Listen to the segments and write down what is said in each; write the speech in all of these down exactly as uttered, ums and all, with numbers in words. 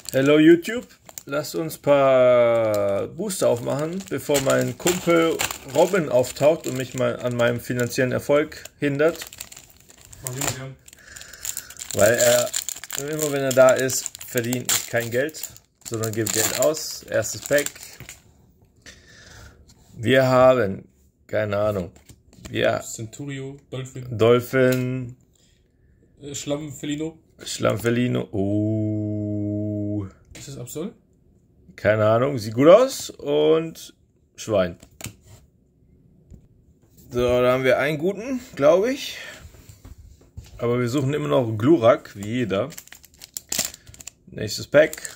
Hello YouTube, lasst uns ein paar Booster aufmachen, bevor mein Kumpel Robin auftaucht und mich mal an meinem finanziellen Erfolg hindert. Weil er, immer wenn er da ist, verdient ich kein Geld, sondern gebe Geld aus. Erstes Pack. Wir haben, keine Ahnung, wir Centurio, Dolphin, Dolphin, äh, Schlammfelino. Schlammfelino, oh, Ist das Absol? keine Ahnung, sieht gut aus, und Schwein. So, da haben wir einen guten, glaube ich. Aber wir suchen immer noch Glurak, wie jeder. Nächstes Pack.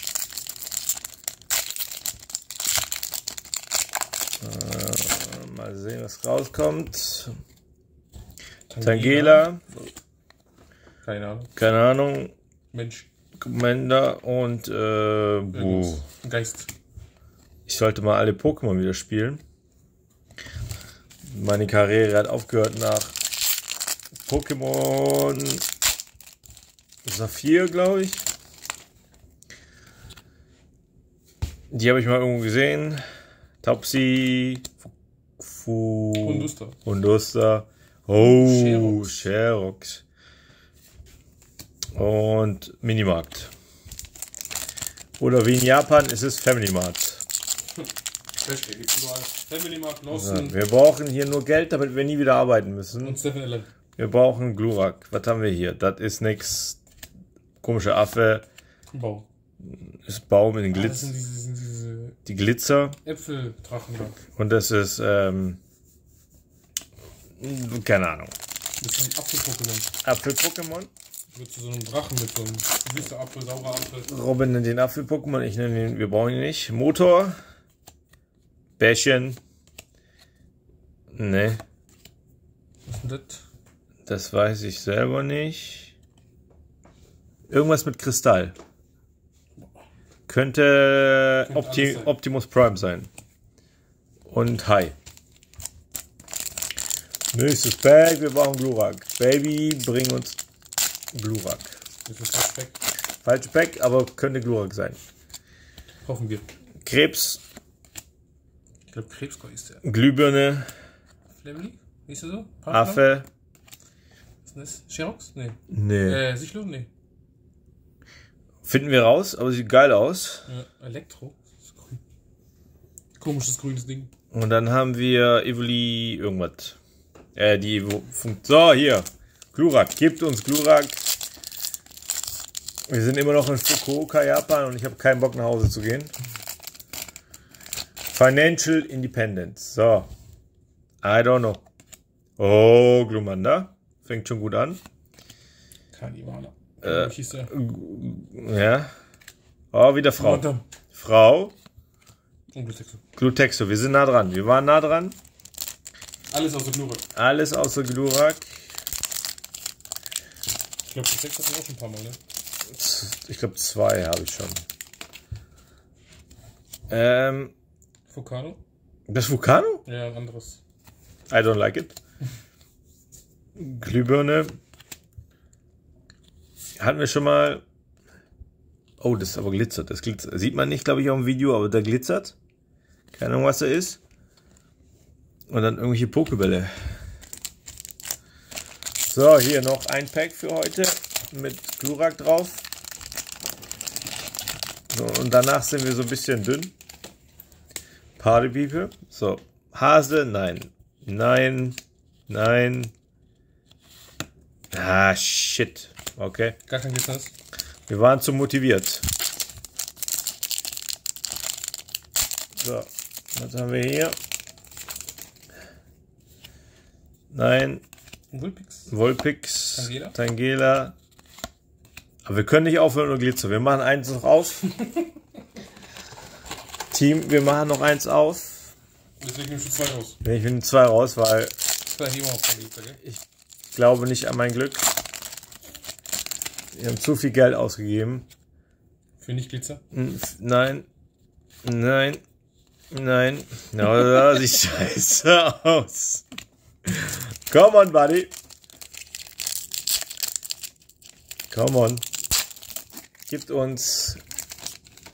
Äh, mal sehen, was rauskommt. Tangela. Keine Ahnung. Keine Ahnung. Mensch. Commander und äh, buh. Geist. Ich sollte mal alle Pokémon wieder spielen. Meine Karriere hat aufgehört nach Pokémon Saphir, glaube ich. Die habe ich mal irgendwo gesehen. Topsy, Fu, Hunduster. Hunduster. Oh, Sherox. Sherox. Und Minimarkt. Oder wie in Japan ist es Family Mart. Hashtag, gibt's überall. Family Mart, Ja, Lawson wir brauchen hier nur Geld, damit wir nie wieder arbeiten müssen. und seven eleven. Wir brauchen Glurak. Was haben wir hier? Das ist nix. Komischer Affe. Bau. Ist Baum in den Ah, das Glitz. sind diese, sind diese Die Glitzer. Äpfeldrachen da. Und das ist, ähm, keine Ahnung. Das ist ein Apfel-Pokémon. Apfel-Pokémon. Wird zu so einem Drachen mit so einem süßer Apfel, saurer Apfel. Robin nennt den Apfel-Pokémon. Ich nenne den, wir brauchen ihn nicht. Motor. Bärchen. Ne, Was ist denn das? das weiß ich selber nicht. Irgendwas mit Kristall. Könnte Könnte Opti alles sein. Optimus Prime sein. Und Hi. Nächstes Pack, wir brauchen Glurak. Baby, bring uns Glurak. Das ist das weg. Falsch Pack, aber könnte Glurak sein. Hoffen wir. Krebs, Ich glaube, Krebskoi ist der. Glühbirne, Flamely? Ist der so? Partner? Affe. Was ist das? Sherox? Nee. Nee. Äh, Sichlo? Nee. Finden wir raus, aber sieht geil aus. Äh, Elektro? Das ist grün. Komisches grünes Ding. Und dann haben wir Evoli irgendwas. Äh, die Evo Funkt. So, hier. Glurak. Gebt uns Glurak. Wir sind immer noch in Fukuoka, Japan, und ich habe keinen Bock nach Hause zu gehen. Financial Independence. So. I don't know. Oh, Glumanda. Fängt schon gut an. Kanivana. Äh, Wie hieß der? Ja. Oh, wieder Frau. Madame. Frau. Unglutexe. Glutexo. Wir sind nah dran. Wir waren nah dran. Alles außer Glurak. Alles außer Glurak. Ich glaube, Glutexe hatten wir auch schon ein paar Mal, ne? Ich glaube, zwei habe ich schon. Ähm, Vulcano? das Vulcano? Ja, ein anderes. I don't like it. Glühbirne. Hatten wir schon mal. Oh, das ist aber glitzert. Das glitzert. Sieht man nicht, glaube ich, auf dem Video, aber der glitzert. Keine Ahnung, was da ist. Und dann irgendwelche Pokebälle. So, hier noch ein Pack für heute mit Glurak drauf. So, und danach sind wir so ein bisschen dünn. Party People. So, Hase, nein. Nein. Nein. Ah, shit. Okay. Gar kein Glitzers. Wir waren zu motiviert. So, was haben wir hier? Nein. Vulpix. Vulpix. Tangela. Tangela. Aber wir können nicht aufhören ohne Glitzer. Wir machen eins noch auf. Team, wir machen noch eins auf. Deswegen nimmst du zwei raus. Ich bin zwei raus, weil Zwei hier auch kein Glitzer, gell? ich glaube nicht an mein Glück. Wir haben zu viel Geld ausgegeben. Für nicht Glitzer. Nein. Nein. Nein. No, das sieht scheiße aus. Come on, buddy. Come on. Gibt uns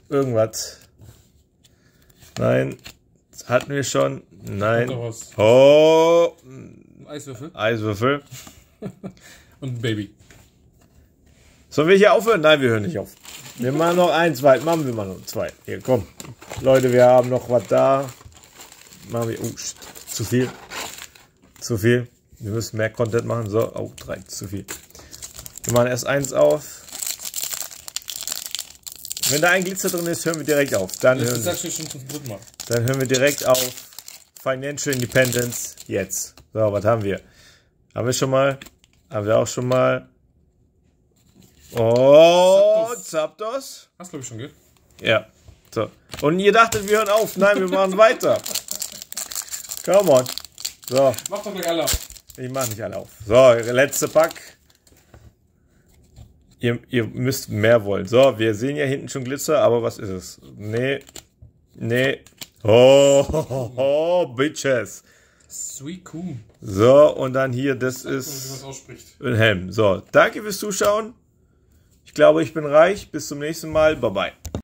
irgendwas. Nein. Das hatten wir schon. Nein. Kommt noch was. Oh. Ein Eiswürfel Eiswürfel. und ein Baby. Sollen wir hier aufhören? Nein, wir hören nicht auf. Wir machen noch ein, zwei. Machen wir mal noch zwei. Hier, komm. Leute, wir haben noch was da. Machen wir. Oh, zu viel. Zu viel. Wir müssen mehr Content machen. So, oh, drei. Zu viel. Wir machen erst eins auf. Wenn da ein Glitzer drin ist, hören wir direkt auf. Dann, Das hören, sagst du schon zum dritten Mal. dann hören wir direkt auf. Financial Independence. Jetzt. So, was haben wir? Haben wir schon mal? Haben wir auch schon mal? Oh, Zapdos. Zapdos. Hast du, glaube ich, schon, gell? Ja. So. Und ihr dachtet, wir hören auf. Nein, wir machen weiter. Come on. So, Mach doch gleich alle auf. ich mache nicht alle auf. So, letzte Pack. Ihr, ihr müsst mehr wollen. So, wir sehen ja hinten schon Glitzer, aber was ist es? Nee. Nee. Oh, oh, oh Bitches. Suicune. So, und dann hier, das Wie man ist es ausspricht. ein Helm. So, danke fürs Zuschauen. Ich glaube, ich bin reich. Bis zum nächsten Mal. Bye bye.